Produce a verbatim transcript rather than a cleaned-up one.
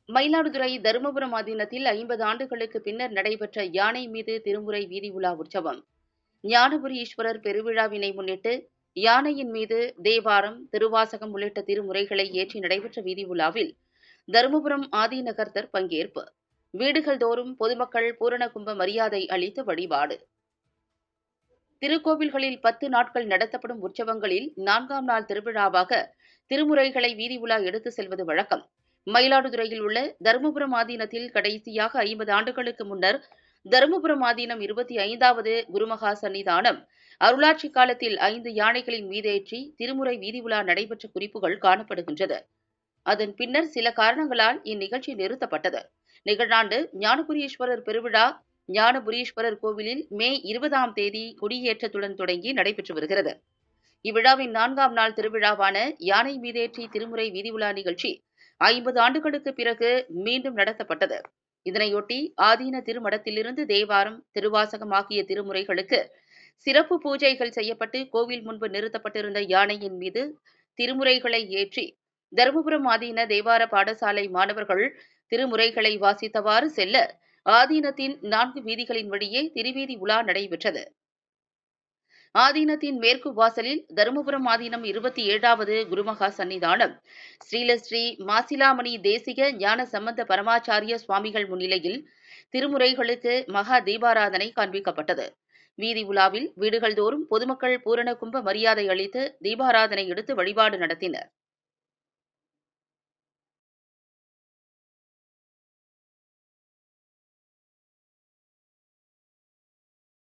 மயிலாடுதுறை தருமபுரம் ஆதீனத்தில் ஐம்பது ஆண்டுகளுக்கு பின்னர் நடைபெற்ற யானை மீது திருமுறை வீதி உலா உற்சவம். ஞானபுரி ஈஸ்வரர் பெருவிழாவினை முன்னிட்டு யானையின் மீது தேவாரம், திருவாசகம் உள்ளிட்ட திருமுறைகளை ஏற்றி நடைபெற்ற வீதி உலாவில் தருமபுரம் ஆதீனகர்த்தர் பங்கேற்பு. வீடுகள் தோறும் பொதுமக்கள் பூரண கும்ப மரியாதை அளித்து வழிபாடு. திருக்கோவில்களில் பத்து நாட்கள் நடத்தப்படும் உற்சவங்களில் நான்காம் நாள் திருவிழாவாக திருமுறைகளை வீதி உலா எடுத்து செல்வது வழக்கம். மயிலாடுதுறையில் உள்ள தருமபுரம் ஆதீனத்தில் கடைசியாக ஐம்பது ஆண்டுகளுக்கு முன்னர் தருமபுரம் ஆதீனம் இருபத்தி ஐந்தாவது குருமகா சன்னிதானம் அருளாட்சி காலத்தில் ஐந்து யானைகளின் மீதேற்றி திருமுறை வீதி உலா நடைபெற்ற குறிப்புகள் காணப்படுகின்றது. அதன் பின்னர் சில காரணங்களால் இந்நிகழ்ச்சி நிறுத்தப்பட்டது. நிகழாண்டு ஞானபுரீஸ்வரர் பெருவிழா ஞானபுரீஸ்வரர் கோவிலில் மே இருபதாம் தேதி கொடியேற்றத்துடன் தொடங்கி நடைபெற்று வருகிறது. இவ்விழாவின் நான்காம் நாள் திருவிழாவான யானை மீதேற்றி திருமுறை வீதி உலா நிகழ்ச்சி ஐம்பது ஆண்டுகளுக்கு பிறகு மீண்டும் நடத்தப்பட்டது. இதனையொட்டி ஆதீன திருமடத்திலிருந்து தேவாரம், திருவாசகம் ஆகிய திருமுறைகளுக்கு சிறப்பு பூஜைகள் செய்யப்பட்டு கோவில் முன்பு நிறுத்தப்பட்டிருந்த யானையின் மீது திருமுறைகளை ஏற்றி தருமபுரம் ஆதீன தேவார பாடசாலை மாணவர்கள் திருமுறைகளை வாசித்தவாறு செல்ல ஆதீனத்தின் நான்கு வீதிகளின் வழியே திருவீதி உலா நடைபெற்றது. ஆதீனத்தின் மேற்கு வாசலில் தருமபுரம் ஆதீனம் இருபத்தி ஏழாவது குருமகா சன்னிதானம் ஸ்ரீலஸ்ரீ மாசிலாமணி தேசிக ஞான சம்பந்த பரமாச்சாரிய சுவாமிகள் முன்னிலையில் திருமுறைகளுக்கு மகா தீபாராதனை காண்பிக்கப்பட்டது. வீதி உலாவில் வீடுகள் தோறும் பொதுமக்கள் பூரண கும்ப மரியாதை அளித்து தீபாராதனை எடுத்து வழிபாடு நடத்தினர்.